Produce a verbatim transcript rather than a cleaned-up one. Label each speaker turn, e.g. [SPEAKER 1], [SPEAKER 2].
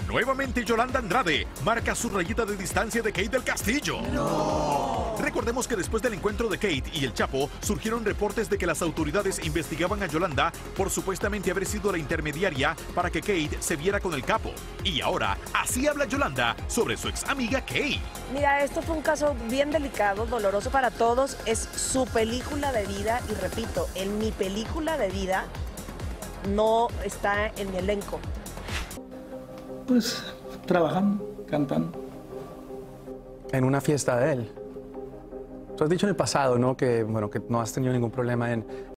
[SPEAKER 1] Nuevamente Yolanda Andrade marca su rayita de distancia de Kate del Castillo. ¡No! Recordemos que después del encuentro de Kate y el Chapo, surgieron reportes de que las autoridades investigaban a Yolanda por supuestamente haber sido la intermediaria para que Kate se viera con el capo. Y ahora, así habla Yolanda sobre su ex amiga Kate.
[SPEAKER 2] Mira, esto fue un caso bien delicado, doloroso para todos. Es su película de vida y repito, en mi película de vida no está en mi elenco.
[SPEAKER 3] Pues trabajando, cantando.
[SPEAKER 4] En una fiesta de él. Tú has dicho en el pasado, ¿no? Que, bueno, que no has tenido ningún problema en